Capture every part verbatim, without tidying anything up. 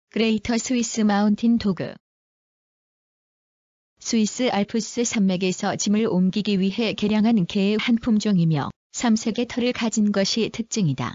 그레이터 스위스 마운틴 도그. 스위스 알프스 산맥에서 짐을 옮기기 위해 개량한 개의 한 품종이며 삼색의 털을 가진 것이 특징이다.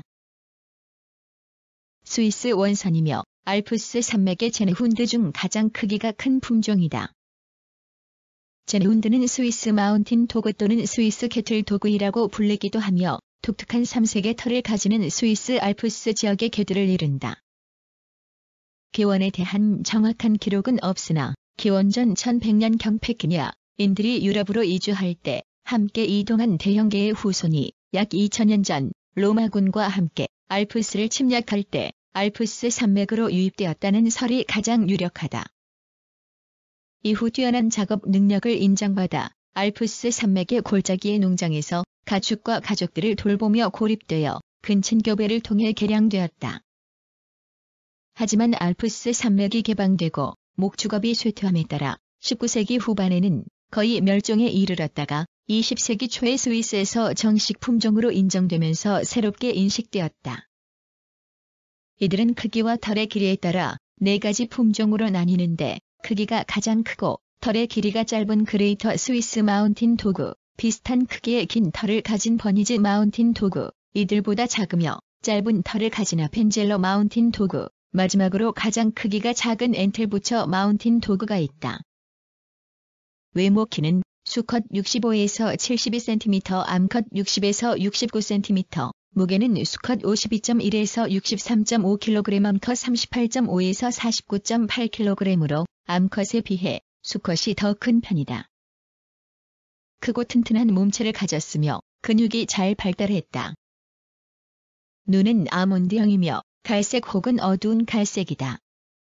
스위스 원산이며 알프스 산맥의 제네훈드 중 가장 크기가 큰 품종이다. 제네훈드는 스위스 마운틴 도그 또는 스위스 캐틀 도그이라고 불리기도 하며 독특한 삼색의 털을 가지는 스위스 알프스 지역의 개들을 이른다. 기원에 대한 정확한 기록은 없으나 기원전 천백 년경 페키니아인들이 유럽으로 이주할 때 함께 이동한 대형개의 후손이 약 이천 년 전 로마군과 함께 알프스를 침략할 때 알프스 산맥으로 유입되었다는 설이 가장 유력하다. 이후 뛰어난 작업 능력을 인정받아 알프스 산맥의 골짜기의 농장에서 가축과 가족들을 돌보며 고립되어 근친교배를 통해 개량되었다. 하지만 알프스 산맥이 개방되고 목축업이 쇠퇴함에 따라 십구 세기 후반에는 거의 멸종에 이르렀다가 이십 세기 초에 스위스에서 정식 품종으로 인정되면서 새롭게 인식되었다. 이들은 크기와 털의 길이에 따라 네 가지 품종으로 나뉘는데 크기가 가장 크고 털의 길이가 짧은 그레이터 스위스 마운틴 도그, 비슷한 크기의 긴 털을 가진 버니즈 마운틴 도그, 이들보다 작으며 짧은 털을 가진 아펜젤러 마운틴 도그, 마지막으로 가장 크기가 작은 엔틀부처 마운틴 도그가 있다. 외모 키는 수컷 육십오에서 칠십이 센티미터, 암컷 육십에서 육십구 센티미터, 무게는 수컷 오십이 점 일에서 육십삼 점 오 킬로그램, 암컷 삼십팔 점 오에서 사십구 점 팔 킬로그램으로 암컷에 비해 수컷이 더 큰 편이다. 크고 튼튼한 몸체를 가졌으며 근육이 잘 발달했다. 눈은 아몬드형이며 갈색 혹은 어두운 갈색이다.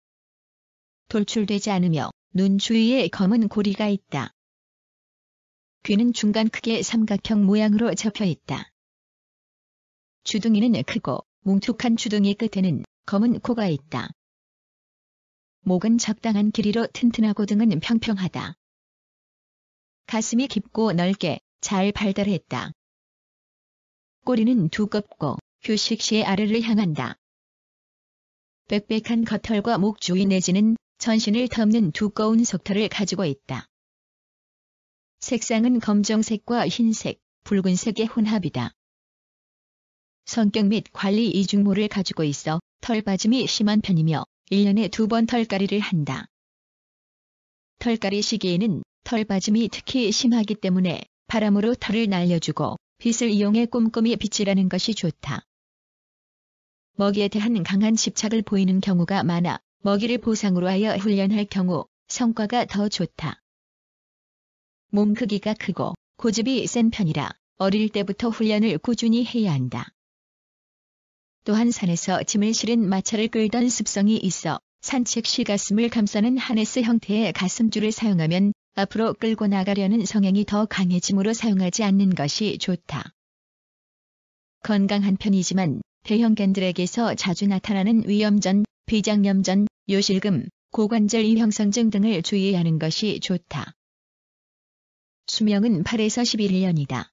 돌출되지 않으며 눈 주위에 검은 고리가 있다. 귀는 중간 크기의 삼각형 모양으로 접혀 있다. 주둥이는 크고 뭉툭한 주둥이 끝에는 검은 코가 있다. 목은 적당한 길이로 튼튼하고 등은 평평하다. 가슴이 깊고 넓게 잘 발달했다. 꼬리는 두껍고 휴식 시에 아래를 향한다. 빽빽한 겉털과 목 주위 내지는 전신을 덮는 두꺼운 속털을 가지고 있다. 색상은 검정색과 흰색, 붉은색의 혼합이다. 성격 및 관리 이중모를 가지고 있어 털빠짐이 심한 편이며 일 년에 두 번 털갈이를 한다. 털갈이 시기에는 털빠짐이 특히 심하기 때문에 바람으로 털을 날려주고 빛을 이용해 꼼꼼히 빗질하는 것이 좋다. 먹이에 대한 강한 집착을 보이는 경우가 많아 먹이를 보상으로 하여 훈련할 경우 성과가 더 좋다. 몸 크기가 크고 고집이 센 편이라 어릴 때부터 훈련을 꾸준히 해야 한다. 또한 산에서 짐을 실은 마차를 끌던 습성이 있어 산책 시 가슴을 감싸는 하네스 형태의 가슴줄을 사용하면 앞으로 끌고 나가려는 성향이 더 강해지므로 사용하지 않는 것이 좋다. 건강한 편이지만 대형견들에게서 자주 나타나는 위염전, 비장염전, 요실금, 고관절 이형성증 등을 주의하는 것이 좋다. 수명은 팔에서 십일 년이다.